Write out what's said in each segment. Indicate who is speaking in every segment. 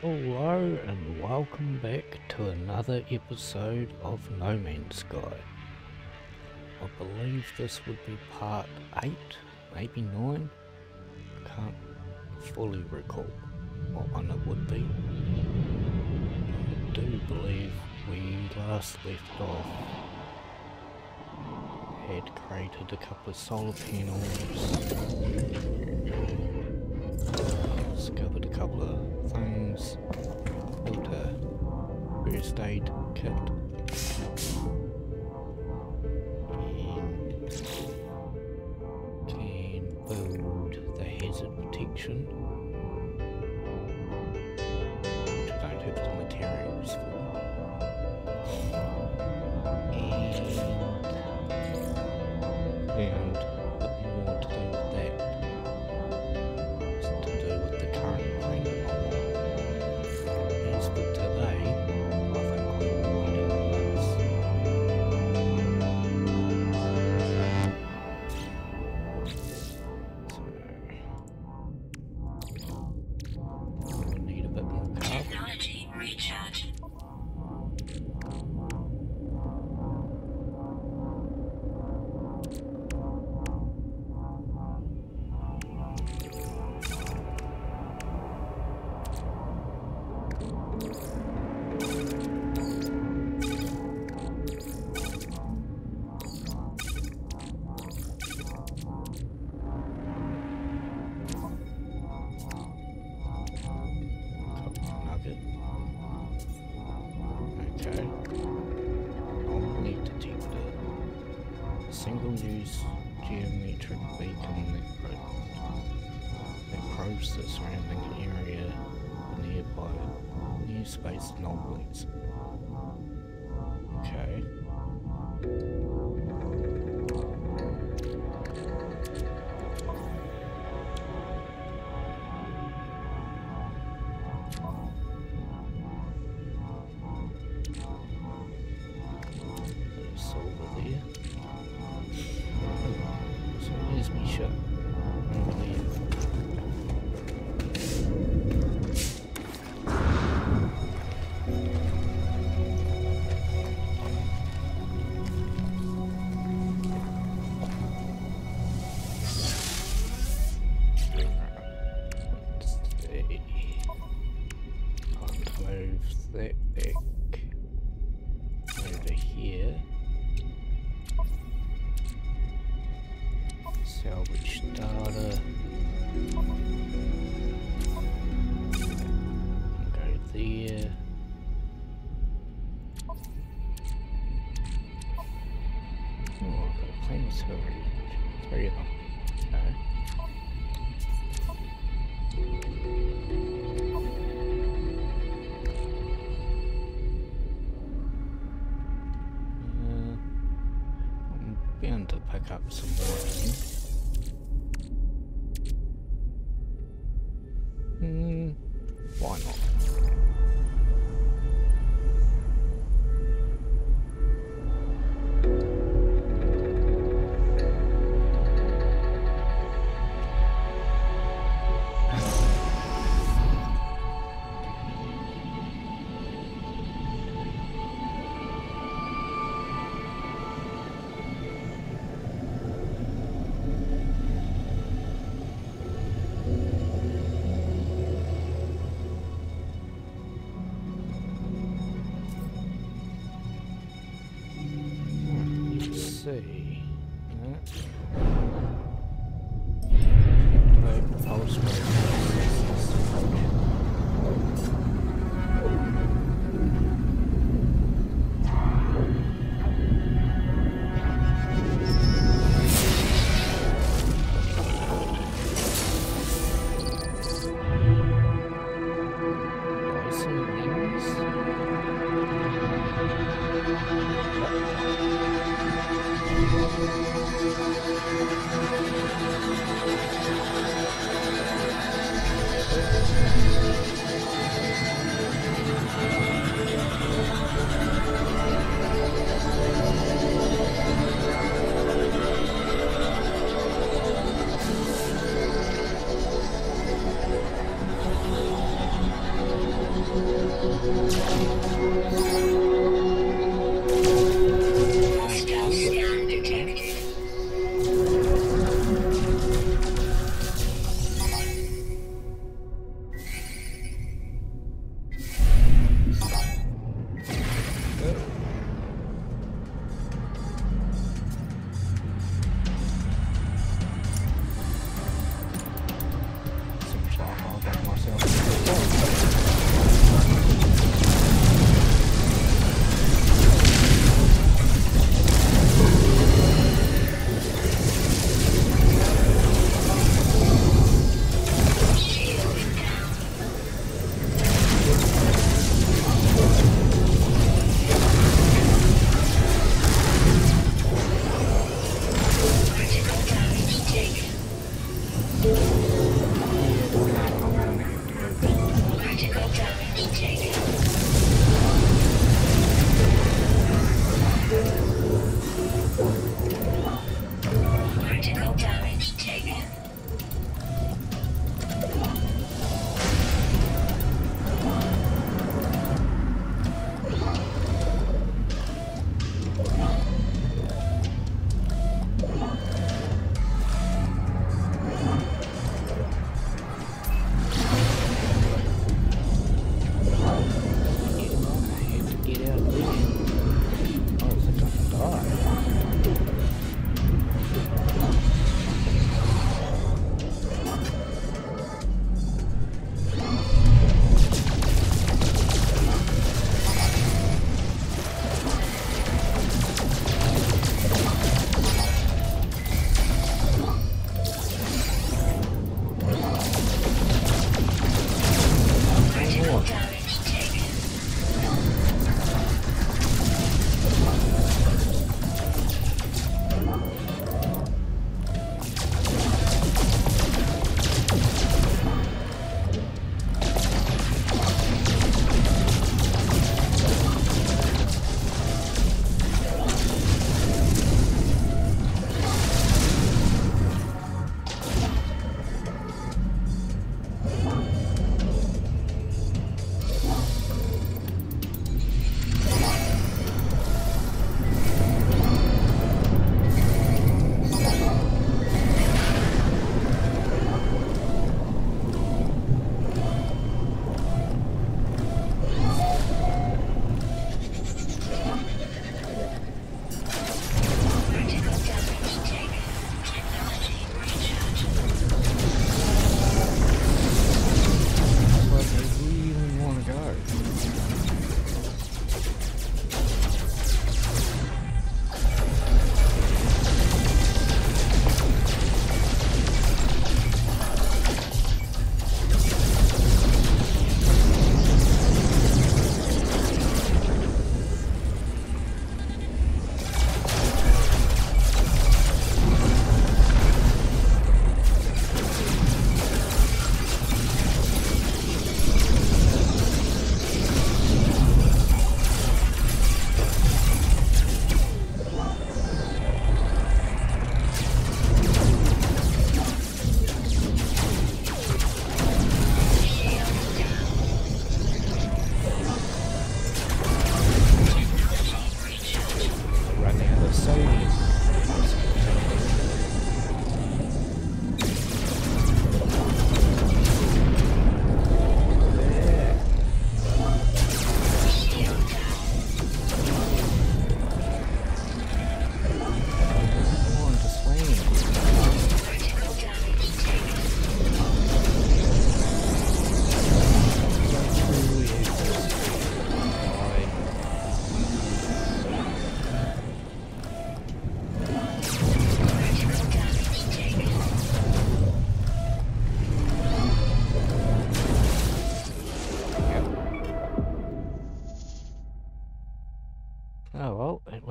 Speaker 1: Hello and welcome back to another episode of No Man's Sky. I believe this would be part 8, maybe 9. Can't fully recall what one it would be. I do believe we last left off had created a couple of solar panels, discovered a couple of things, built a first aid kit, and can build the hazard protection, which I don't have the materials for. And a bit more to do with that. It's to do with the current thing I'm on. As for today, I think we will be doing this. So we need a bit more carbon.
Speaker 2: Technology recharge.
Speaker 1: Okay. Anomaly Detector. Single-use geometric beacon that probes the surrounding area nearby near space anomalies. Okay. Over there. So here's me ship. Over there. I'll move that back over here. Salvage data. Go there. Oh, I've got a claim server. 3 of them. Okay. I'm bound to pick up some more of them. Why not? See.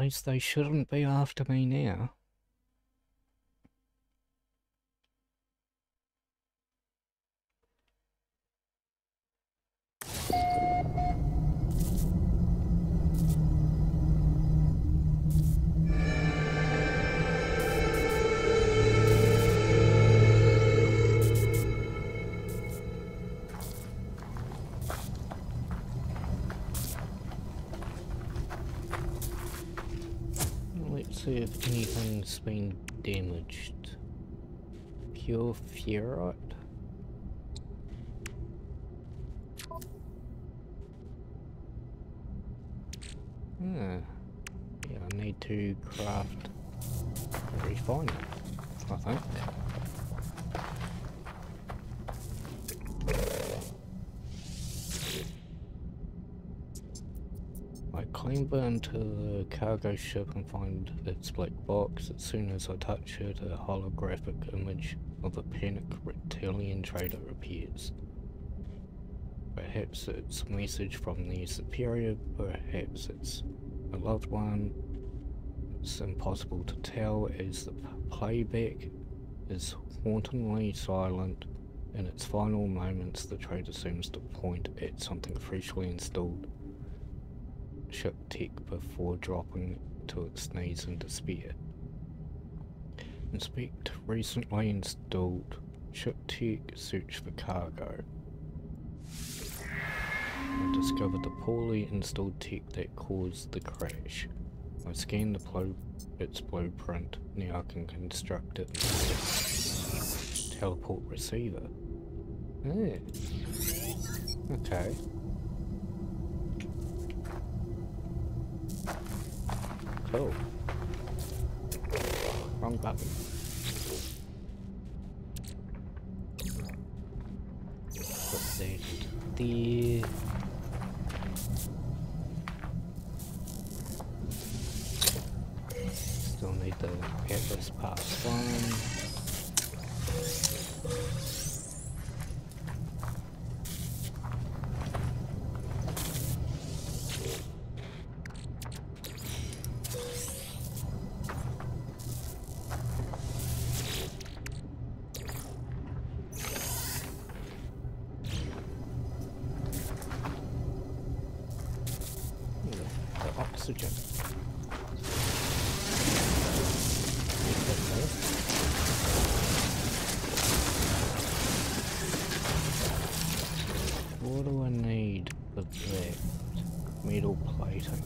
Speaker 1: least they shouldn't be after me now. Let's see if anything's been damaged. Pure ferrite. Ah, yeah, I need to craft a refiner, I think. I climb into the cargo ship and find its black box. As soon as I touch it, a holographic image of a panicked reptilian trader appears. Perhaps it's a message from their superior, perhaps it's a loved one. It's impossible to tell as the playback is hauntingly silent. In its final moments, the trader seems to point at something freshly installed ship tech before dropping to its knees in despair. Inspect recently installed ship tech, search for cargo. I discovered the poorly installed tech that caused the crash. I scanned its blueprint. Now I can construct it. Teleport receiver. Yeah. Okay. Cool. Wrong button. Put that there. Still need the Atlas Pass 1. Oxygen. What do I need for that? Metal plating.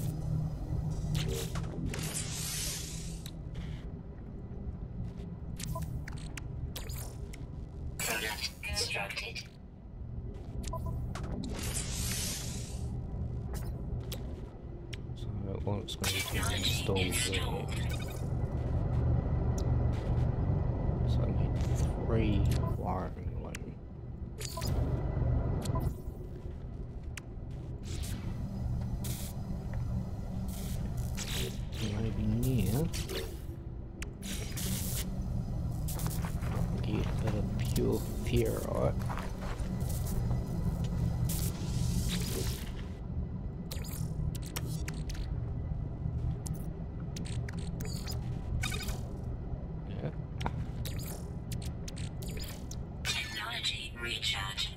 Speaker 2: Product constructed.
Speaker 1: It wants me to install that. So I need 3 wiring loom. Maybe near. Get a bit of pure ferrite.
Speaker 2: Recharge.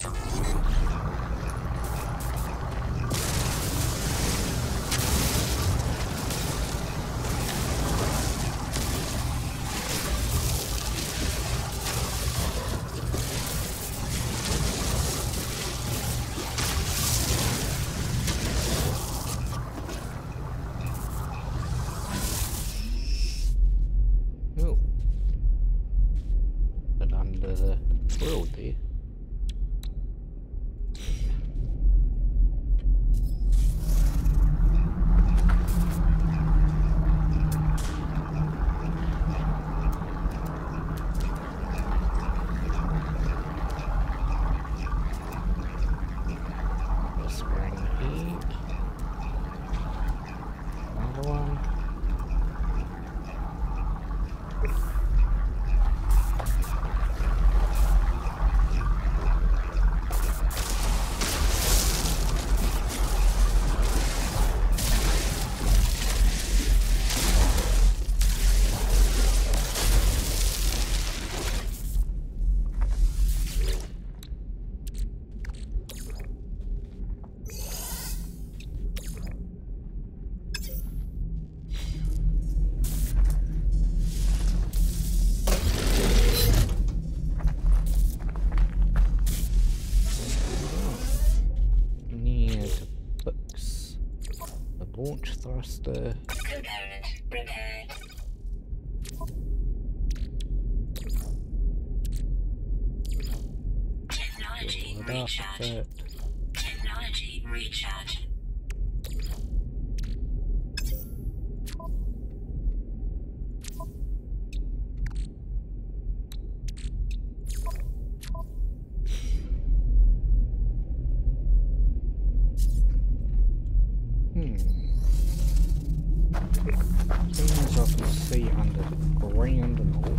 Speaker 1: launch thruster.
Speaker 2: Component repaired. Technology
Speaker 1: Fill it up a
Speaker 2: recharge.
Speaker 1: bit.
Speaker 2: Technology recharge.
Speaker 1: Things I can see under the ground and all.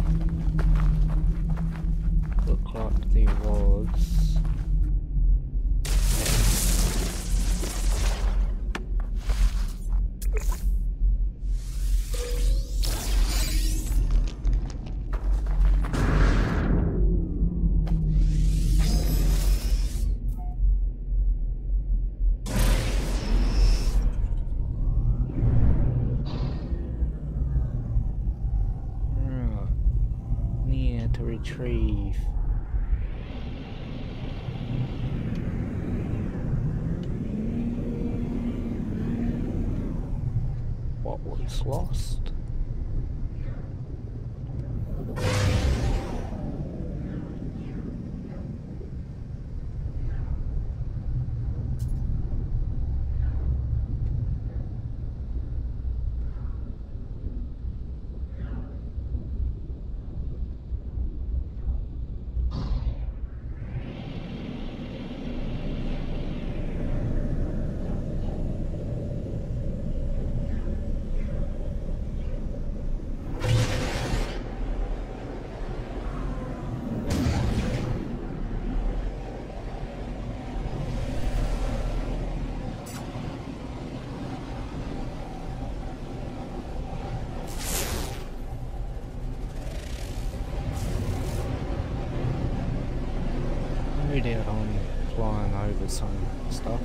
Speaker 1: Look like there was... near to retrieve. What was lost? No doubt I'm flying over some stuff.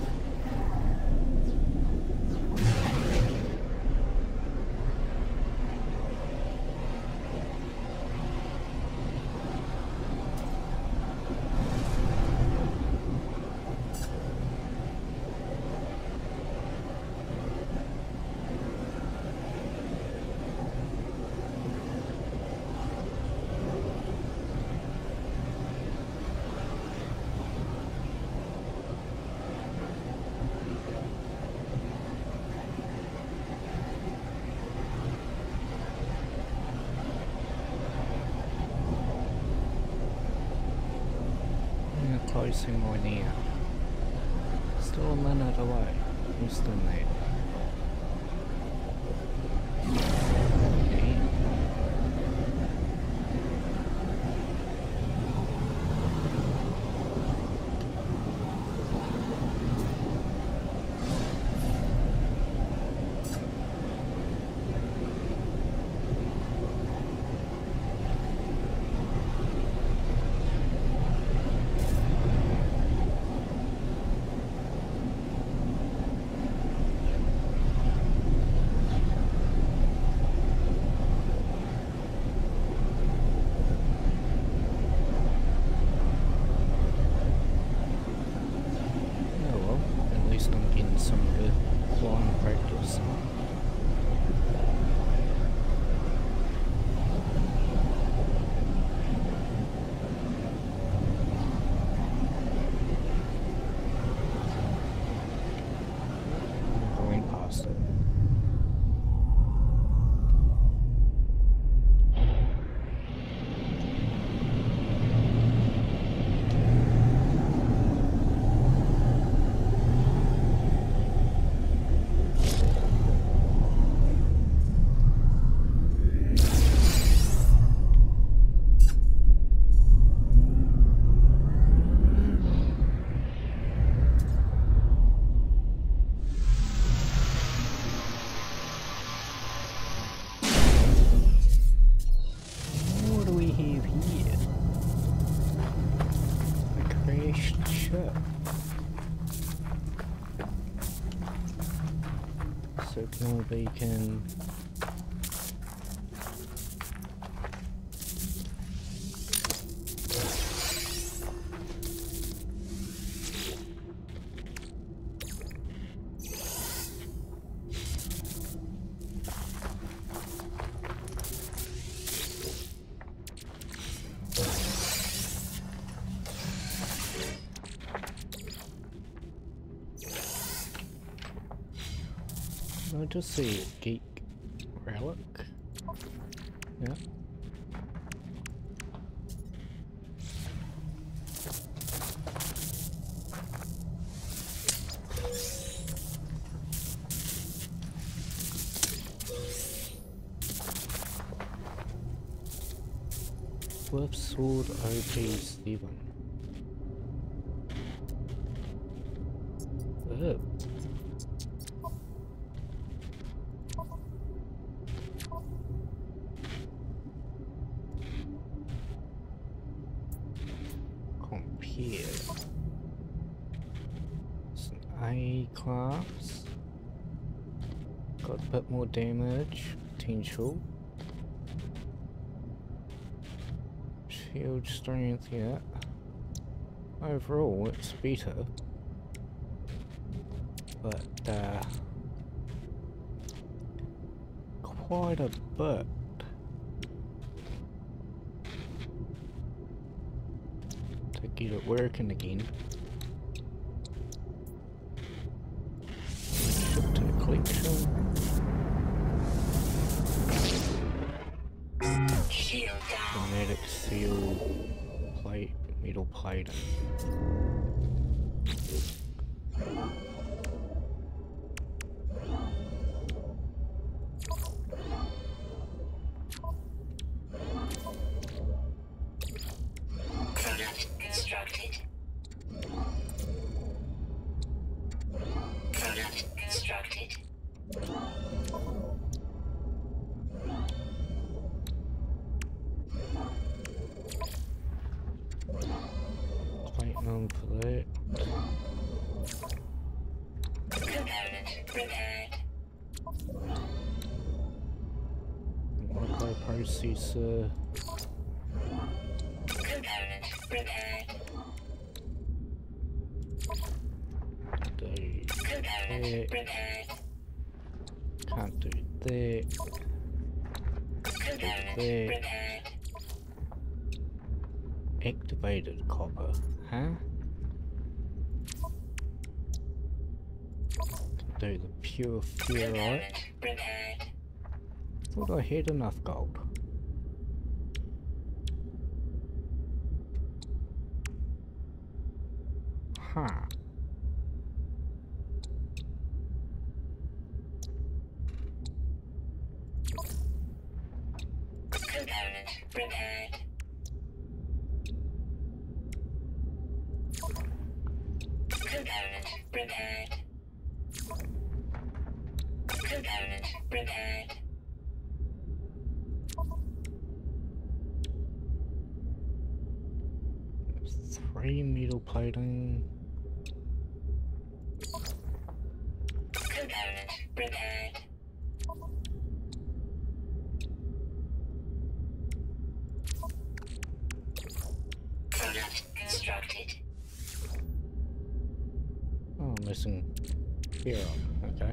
Speaker 1: Closing or near. Still a minute away. I'm still there. Okay. I'm getting some good flying practice. Going past it. Ship. Signal beacon. I just see a geek relic? Yeah. Swift Sword OP7. Oh. Compare. It's an A class. Got a bit more damage potential. Shield strength, yeah. Overall, it's better. But, quite a bit. To get it working again. Ship to the collection.
Speaker 2: Shield down.
Speaker 1: Kinetic seal plate, metal plating.
Speaker 2: Product constructed. Product constructed.
Speaker 1: Platinum for that.
Speaker 2: Component repaired.
Speaker 1: Microprocessor.
Speaker 2: Component repaired.
Speaker 1: Do
Speaker 2: Component
Speaker 1: that.
Speaker 2: repaired.
Speaker 1: Can't do that.
Speaker 2: Component
Speaker 1: there.
Speaker 2: repaired.
Speaker 1: Activated copper. Huh? Can do the pure ferrite.
Speaker 2: Component repaired.
Speaker 1: Thought I had enough gold. Huh.
Speaker 2: Component repaired. Component repaired. Component repaired.
Speaker 1: There's 3 metal plating.
Speaker 2: Component repaired. Product constructed.
Speaker 1: Oh, I'm missing ferrite. Okay.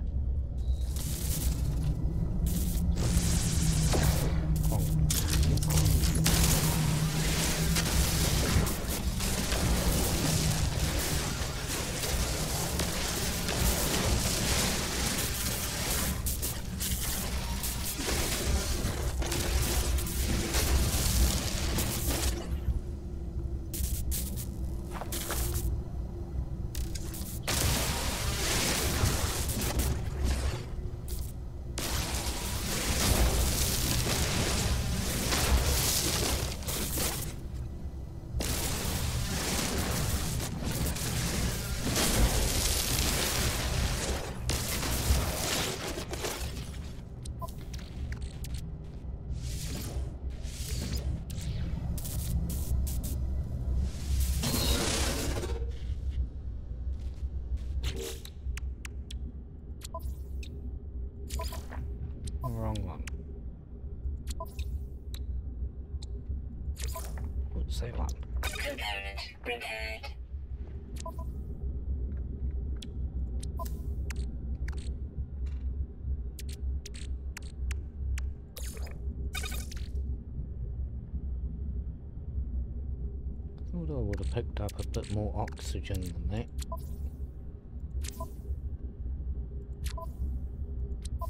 Speaker 1: Oh. Wrong one. What's that one?
Speaker 2: Component repaired.
Speaker 1: Thought I would have picked up a bit more oxygen than that.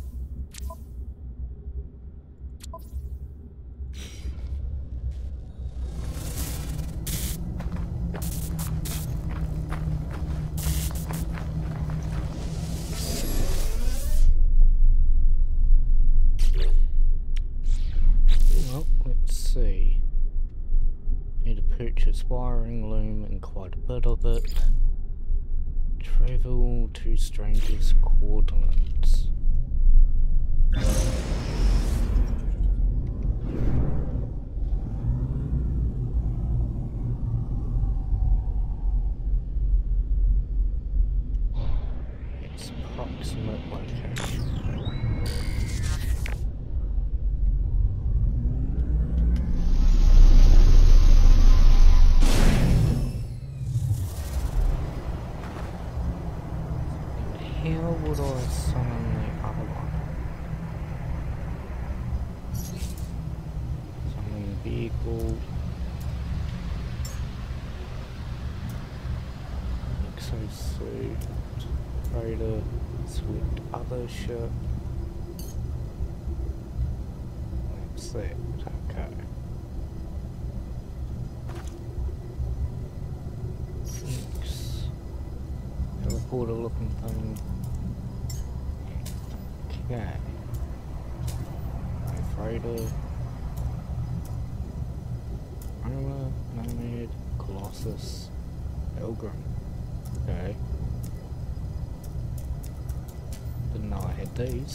Speaker 1: see. Need to purchase wiring loom and quite a bit of it. Travel to strangers' coordinates. Its approximate location. How would I summon the other one? Summon vehicle. Exosuit. Raider. Select other ship. That's it. Okay. Next. Teleporter looking thing. Okay. Raider. Armor, Nomad, Colossus, Pilgrim. Okay. Didn't know I had these.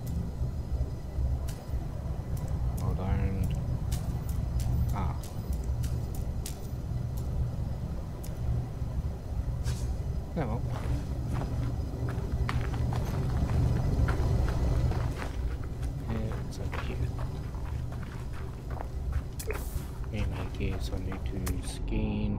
Speaker 1: Hold on. Ah. No. It's up here. And I guess I need to scan.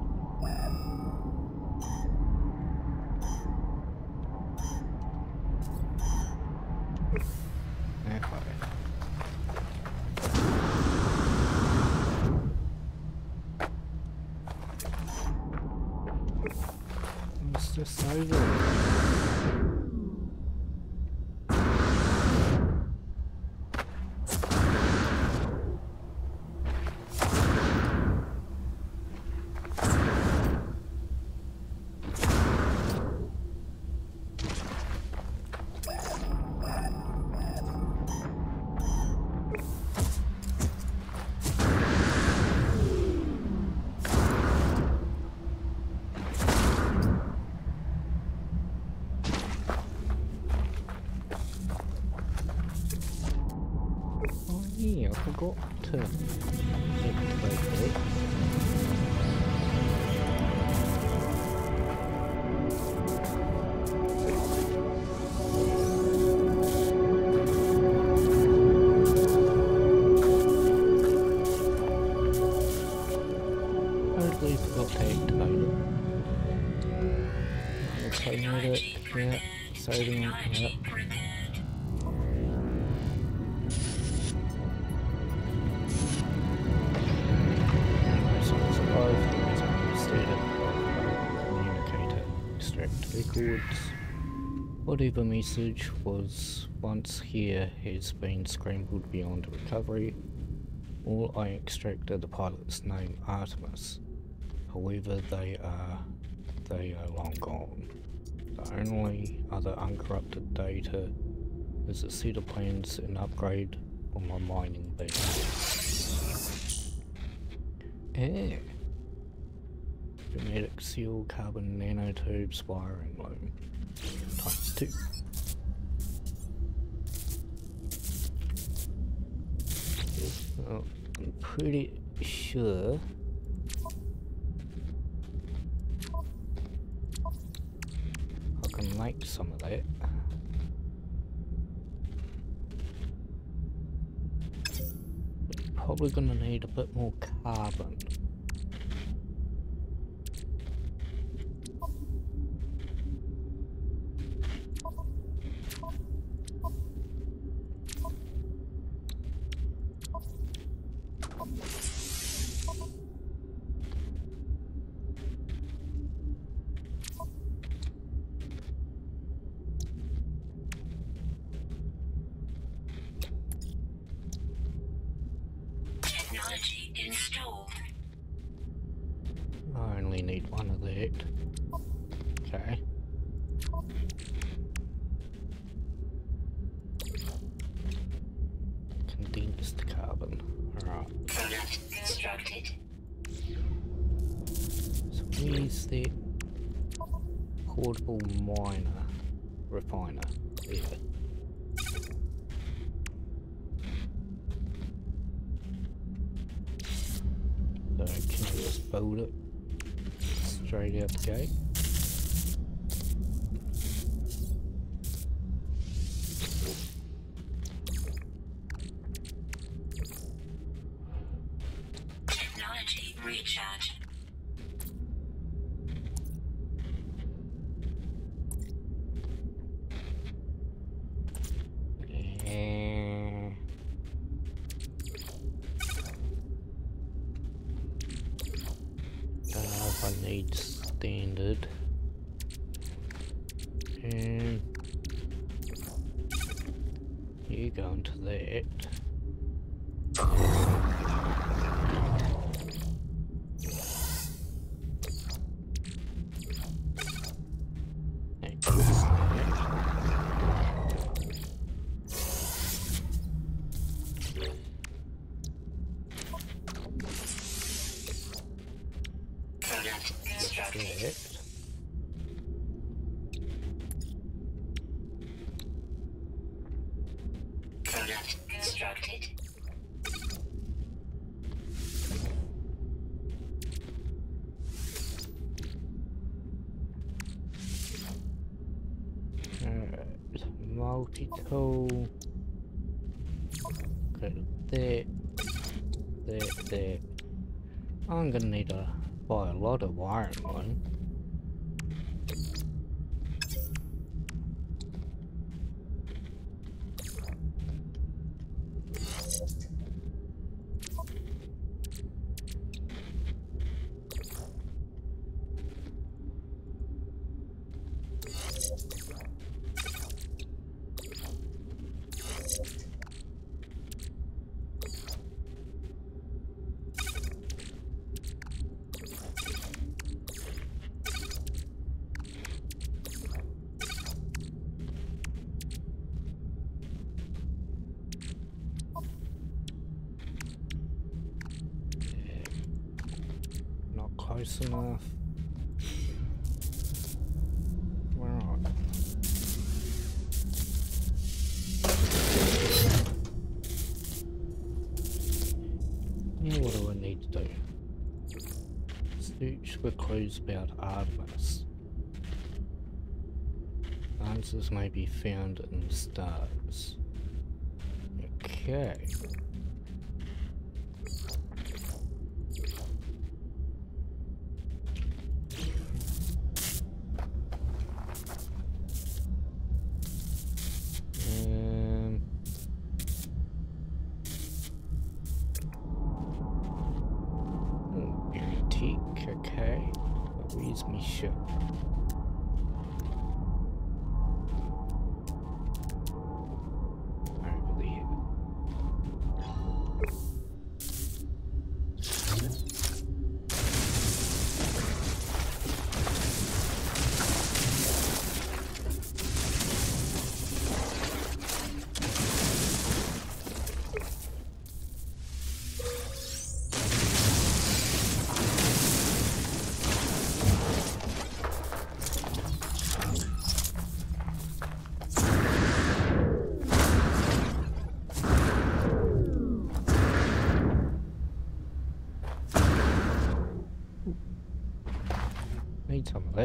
Speaker 1: It's just over. Yeah, I forgot to activate it. Totally forgot to activate it. Automate it, yeah, saving it, yeah. Communicator, extract records. Whatever message was once here has been scrambled beyond recovery. All I extract are the pilot's name, Artemis. However, they are long gone. The only other uncorrupted data is a set of plans and upgrade on my mining base. Eh. Genetic seal, carbon nanotubes, wiring loom. ×2. Well, I'm pretty sure I can make some of that. Probably gonna need a bit more carbon.
Speaker 2: Technology installed.
Speaker 1: I only need one of that. Okay. Condensed carbon. Alright.
Speaker 2: Product constructed.
Speaker 1: So where's the portable miner refiner? There. So can you just build it straight out the gate?
Speaker 2: Technology recharge.
Speaker 1: If I need standard, and you go into that.
Speaker 2: Product constructed. Product constructed.
Speaker 1: Alright, multi-tool. Got that. I'm gonna need to buy a lot of wiring one. Not close enough. Right. Now what do I need to do? Search for clues about Artemis. Answers may be found in the stars. Okay. Antique, okay. But where's my ship? Over there. Need some of that.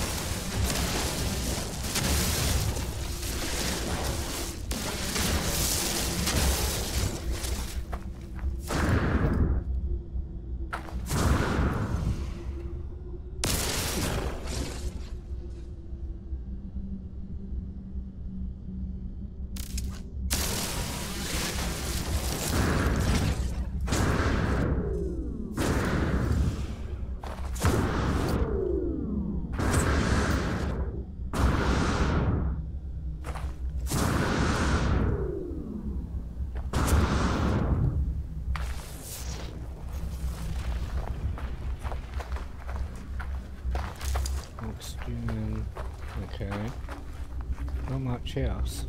Speaker 1: Oxygen. Okay. Not much else.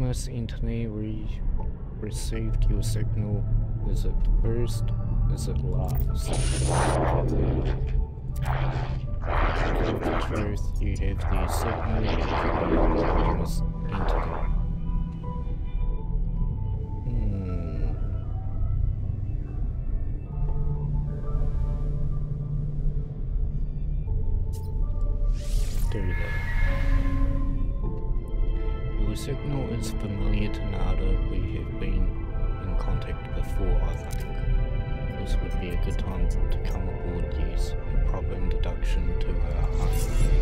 Speaker 1: anonymous entity received your signal. Is it first? Is it last? Tell the truth, you have the signal of the anonymous entity. Do that. Your signal is familiar to Nada. We have been in contact before, I think. This would be a good time to come aboard, yes. A proper introduction to our home.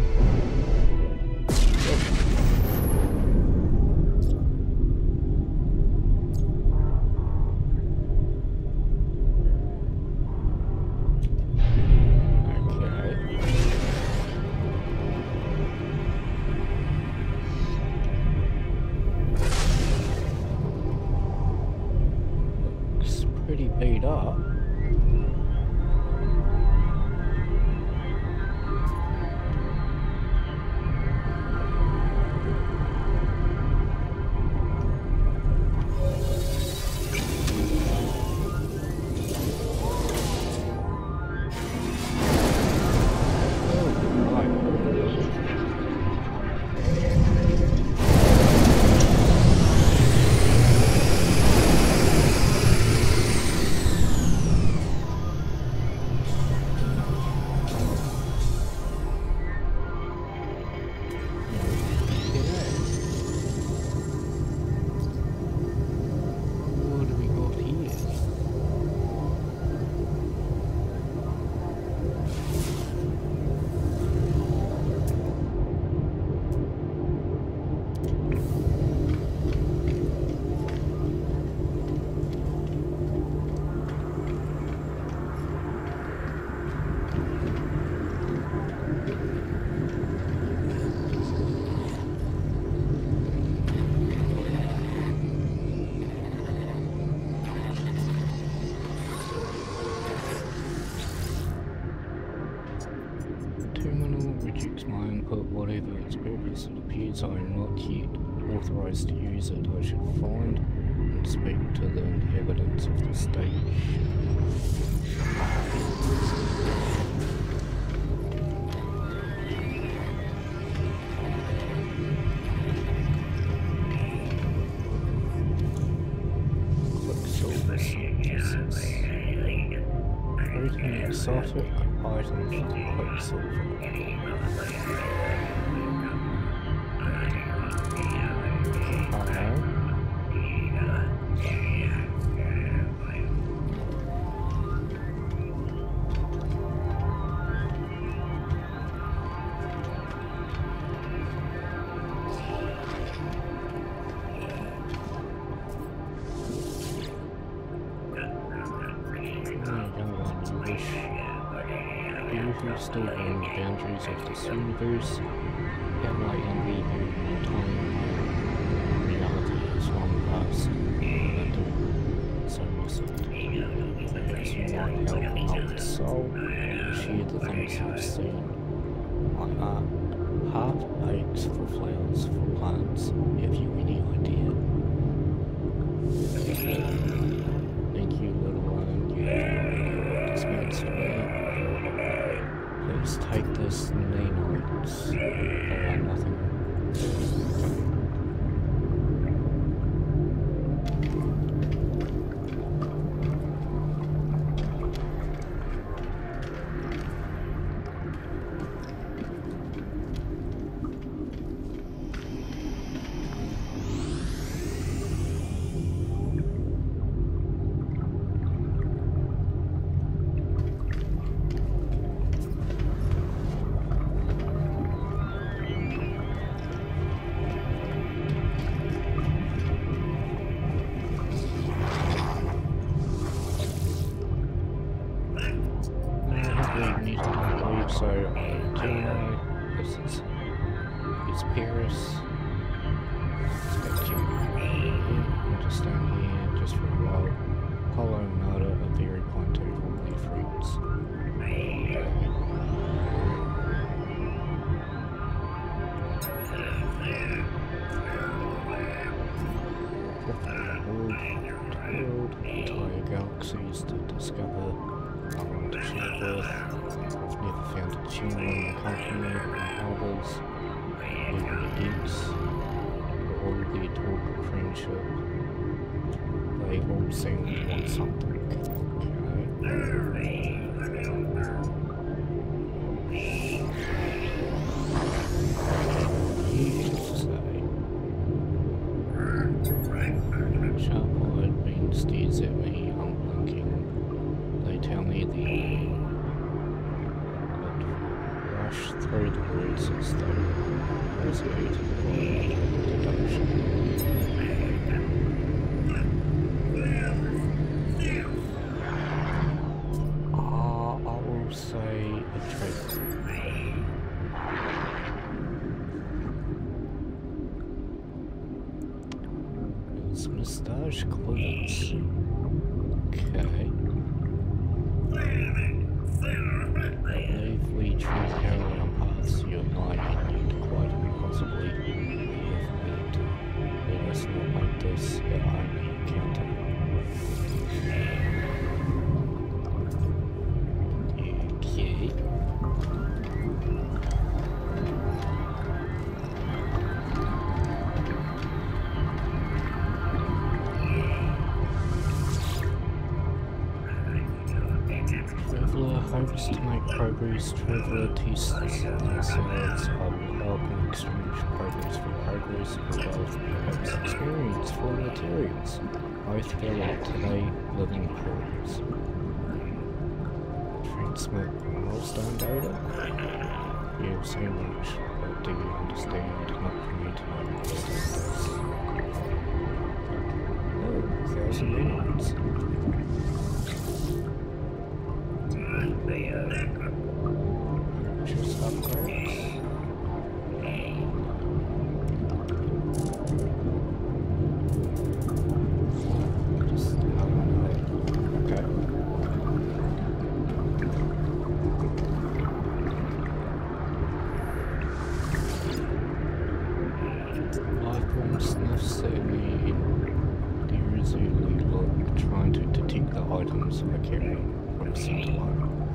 Speaker 1: Pretty beat up. Whatever its purpose, it appears I am not yet authorized to use it. I should find and speak to the inhabitants of the station. Quicksilver synthesis. Creating exotic items from Quicksilver. Still within the boundaries of this universe, how I envy you my time. Reality is long past, and I do so miss it. Perhaps you might help an old soul, share the things you've seen. My heart aches for flowers, for plants. Have you any idea? Thank you, little one. You have this means to me. Let's take this nanoids. Nothing. So this is Paris. Got you just down here, just for a while. Polo and Nada are very plentiful fruits. used to discover I want to chat with. I've never found a genuine company in others, even the geeks, for all their talk of friendship. They all seem to want something. Sharp-eyed being stares at me, unblinking. They tell me the but rush through the words as though resonated by deduction. I will say a traitor. His moustache close. Okay. I believe we treat parallel paths, you and I, and quite impossibly with meat. Let us not make this our only encounter. Okay. Traveller hopes to make progress. Traveller tests themselves up, helping exchange progress for progress, or both perhaps experience for materials. Both gallant today, living proofs. Transmit milestone data? You've seen much, but do you understand? Not for me to understand this. Oh, 1,000 minutes. Purchase upgrades. Just okay. Lifeline sniffs at me irresolutely look, trying to detect the items I carry from Sentinels.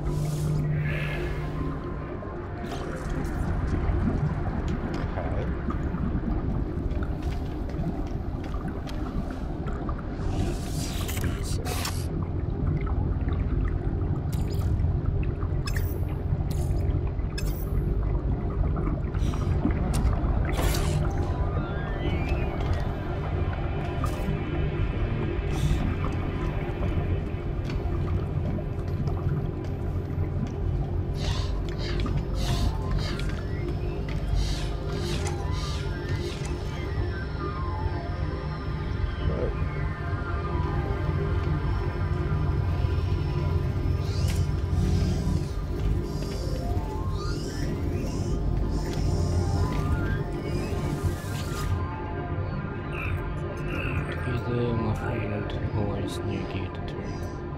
Speaker 1: My friend always knew gear to turn.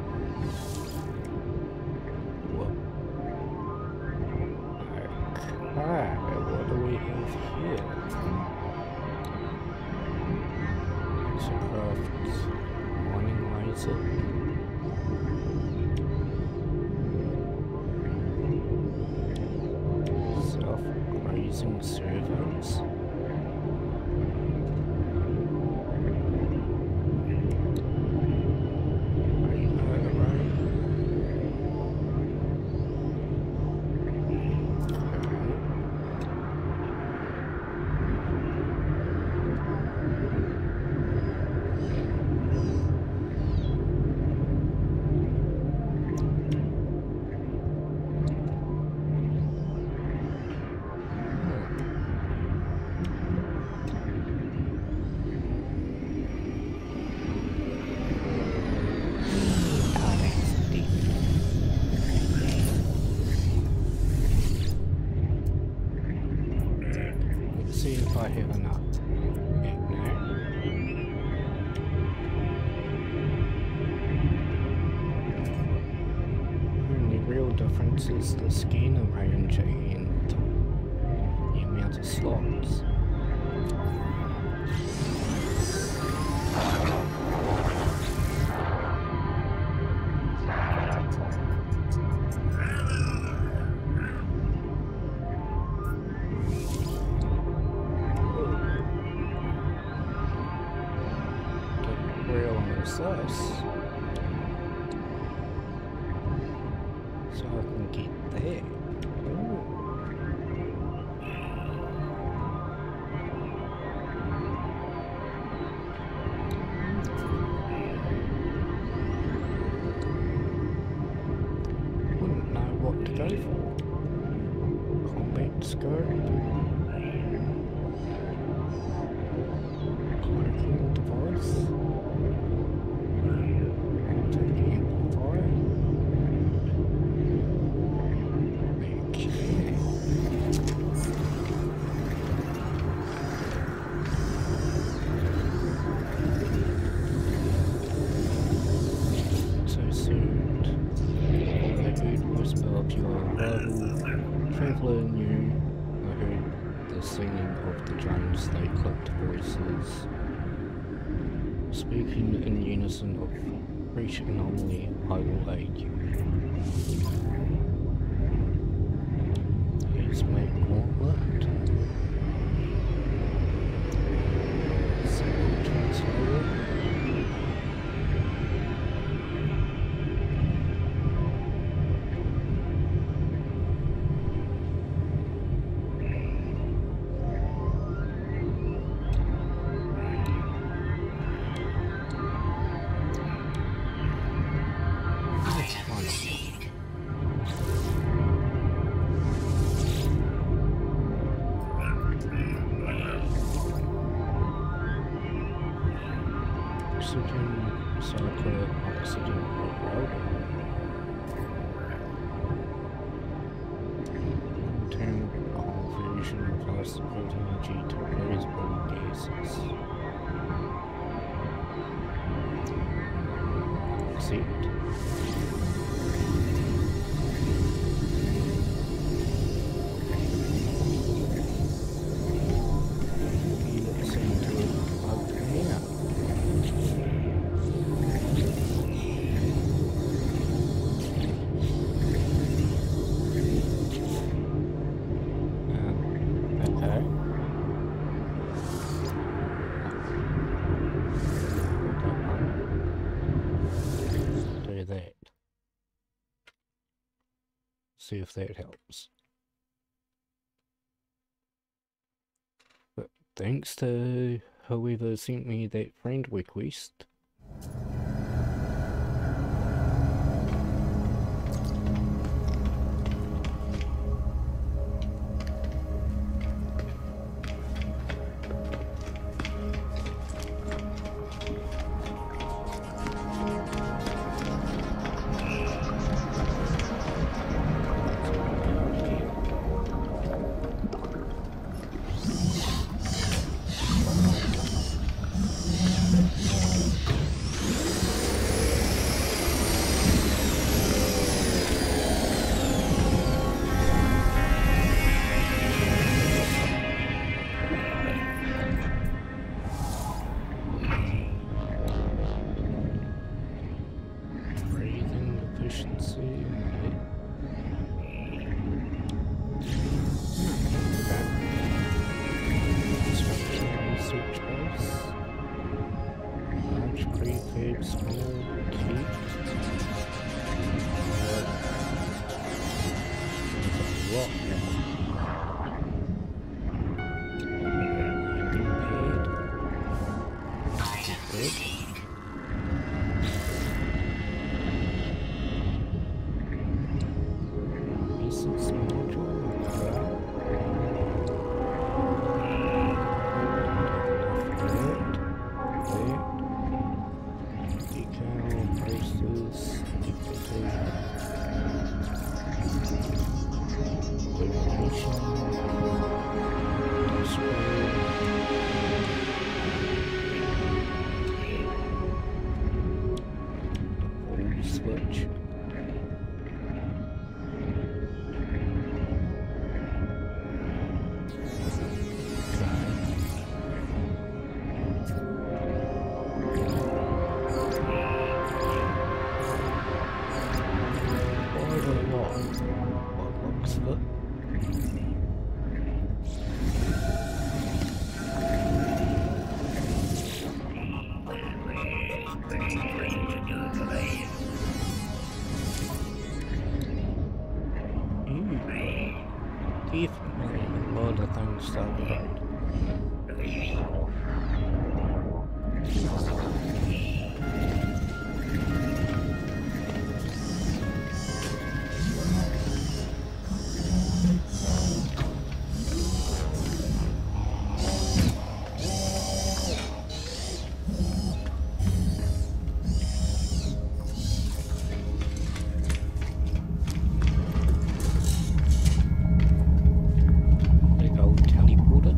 Speaker 1: Whoa. Okay, what do we have here? Exocraft mining laser. Self-grazing servos. See if I have enough. No. The real difference is the scanner range and the amount of slots. I can get that. Ooh. Wouldn't know what to go for. Combat scope. Cloaking device. Optic amplifier. Okay. So soon, I heard whisper of your arrival. Traveller knew I heard the singing of the drums. They clicked voices, speaking in unison of reach anomaly. I will aid you. Here's my gauntlet. Simple translator. Oxygen, cycle, oxygen, long-term conversion of plastic energy to breathable gases. Accept. It seemed to have bugged me out. See if that helps. But thanks to whoever sent me that friend request. Definitely a lot of things to upgrade. Big old teleporter.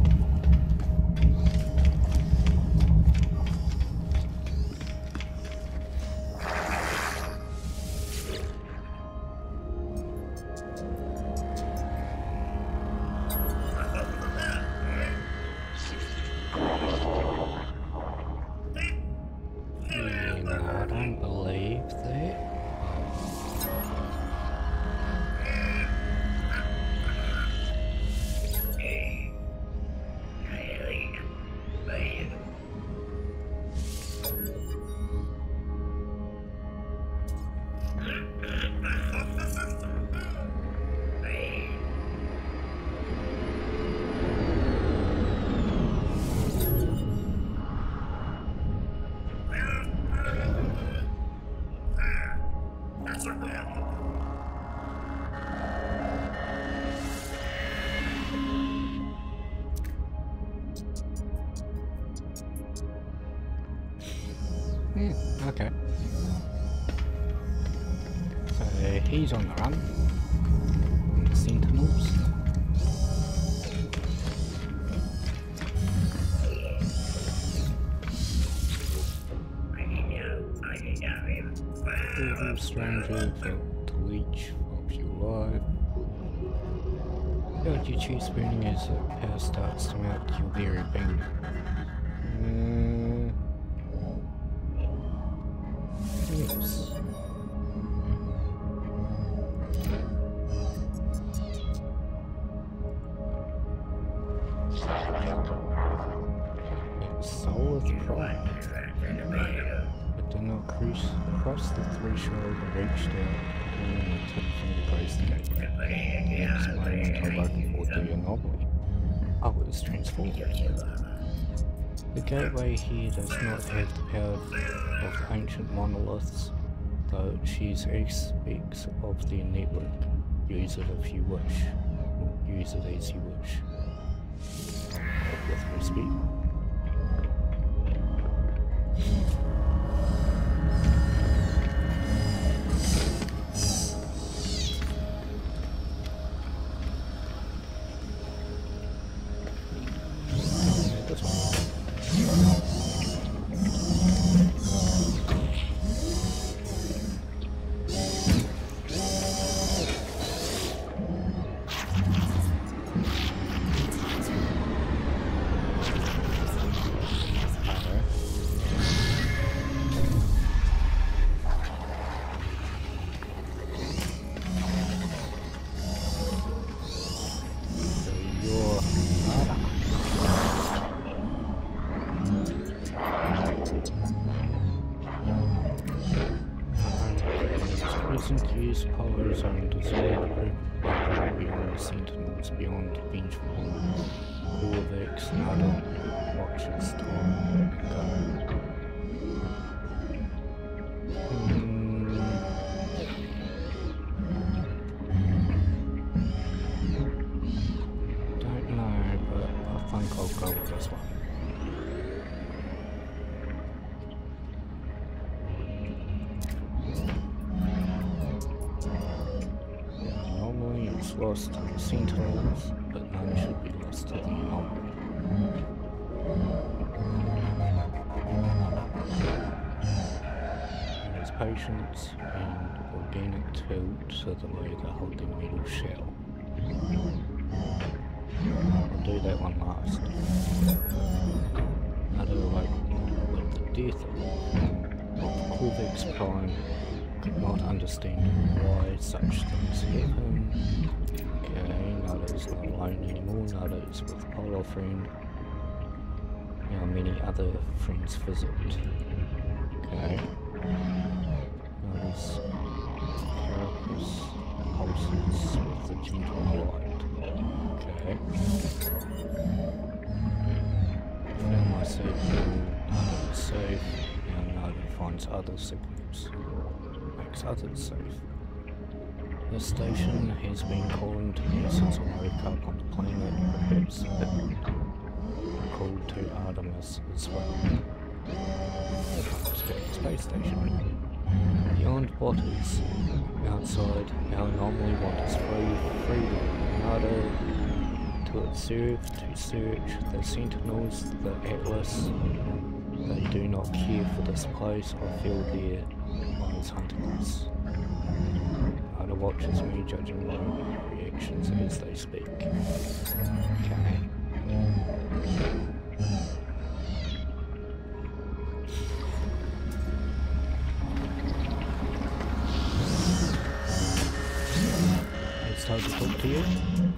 Speaker 1: Yeah, no, I don't believe that. Yeah, okay. So he's on the run from the Sentinels. Little stranger felt the leech of your life. Felt your chest burning as the power starts to melt your very being. Yes. Soul of pride. But did not cross the threshold and reached out, pulling the tip finger close the gateway. Next moment I woke aboard the Anomaly. I was transformed. The gateway here does not have the power of the ancient monoliths, though it shares aspects of their network. Use it if you wish, or use it as you wish. With respect. Recent years, Apollo's own desire to prove beyond the Sentinels, beyond vengeful Corvax, Nada watches time go. Don't know, but I think I'll go with this one. Anomaly is lost to the Sentinels, but none should be lost to the Anomaly. There is patience and organic tilt to the way they hold their metal shell. I'll do that one last. Another awoke with the death of Corvax Prime. Could not understand why such things happen. Okay, Nada's not alone anymore. Nada is with Polar Friend. Now many other friends visit. Okay. Nada's carapace pulses with the gentle light. Okay. Found my signal, Nada is safe. Now Nada finds other signals. Makes others safe. This station has been calling to me since I woke up on the planet. Perhaps it called to Artemis as well. Space station. Beyond what is outside, our anomaly want is freedom. Nada to observe, to search the Sentinels, the Atlas. They do not care for this place. I feel their eyes hunting us. Nada watches me, judging my reactions as they speak. Okay. It's time to talk to you.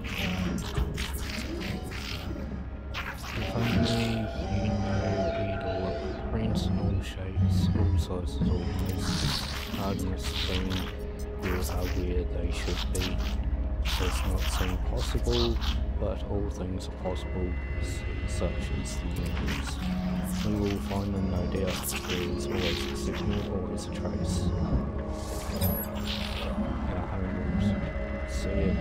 Speaker 1: If only you know where to look. Friends in all shapes, all sizes, all places. Artemis being where are where they should be. Does not seem possible, but all things are possible, such as the universe. We will find them, no doubt. There is always a signal, always a trace. Our home will see it.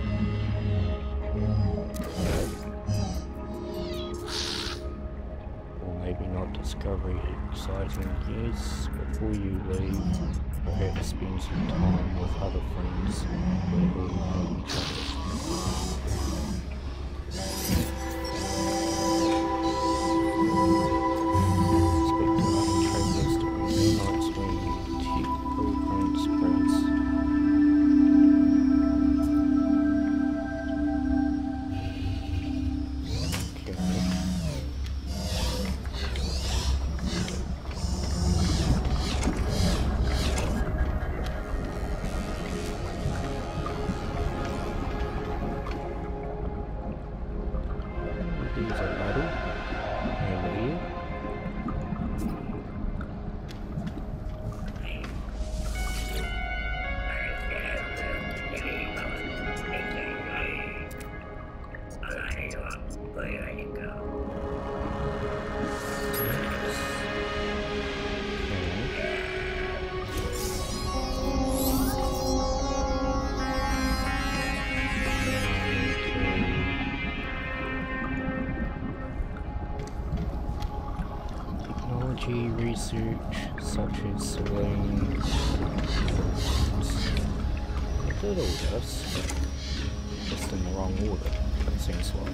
Speaker 1: Or maybe not discovery exciting, yes. Before you leave, perhaps spend some time with other friends who will know each other. Speak to other travellers to bring their night swing and check blueprints, prints. There's a battle over here. Technology research such as saloons. I did all this, just in the wrong order, it seems like.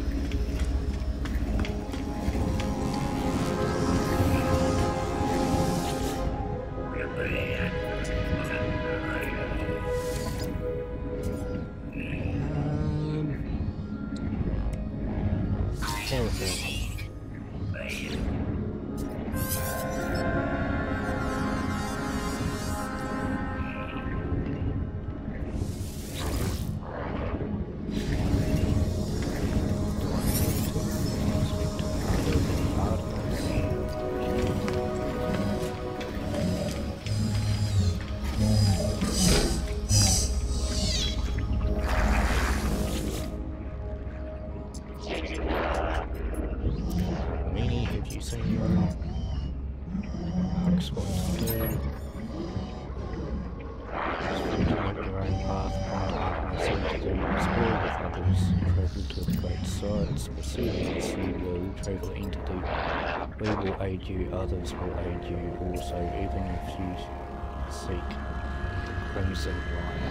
Speaker 1: Travel entity. We will aid you, others will aid you also, even if you seek Crimson Lion.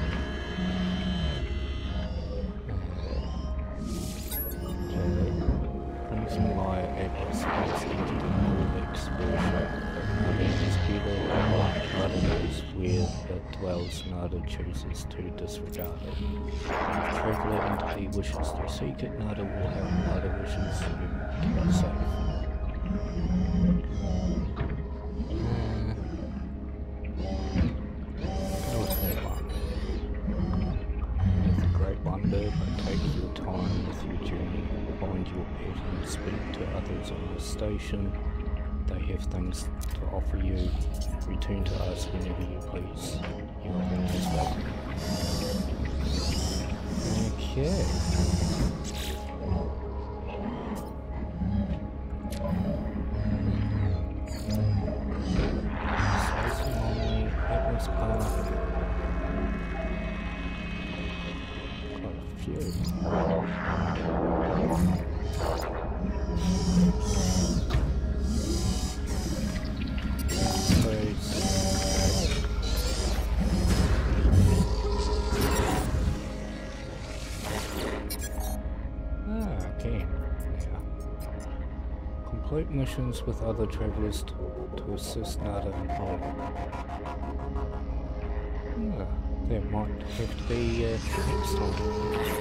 Speaker 1: Crimson Lion Atlas space entity will explore. Nada knows where it dwells, Nada chooses to disregard it. If Traveller entity wishes to seek it, Nada will help. Nada wishes you to be safe. Go with that one. It's a great wonder, but take your time with your journey. Find your pattern, speak to others on the station. They have things to offer you. Return to us whenever you please. You are always welcome. Okay. shit. Okay. Now, complete missions with other travelers to assist Nada and Home. That might have to be next time.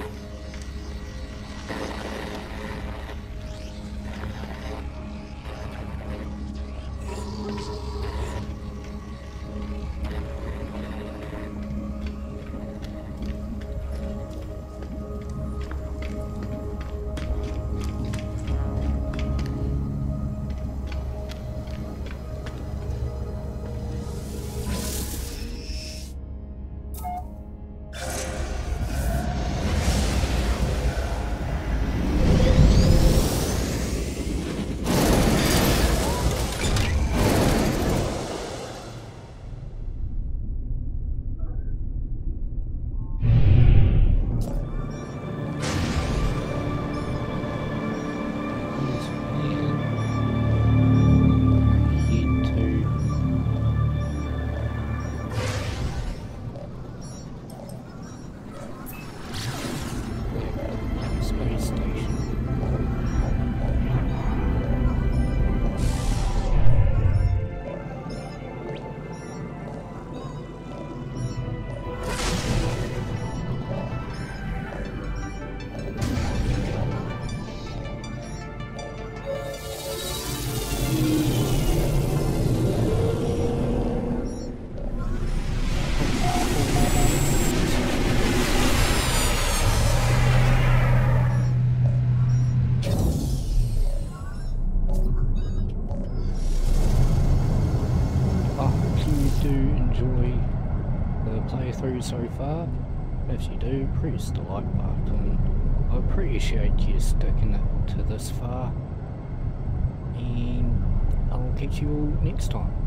Speaker 1: Playthrough so far. If you do, press the like button. I appreciate you sticking it to this far, and I'll catch you all next time.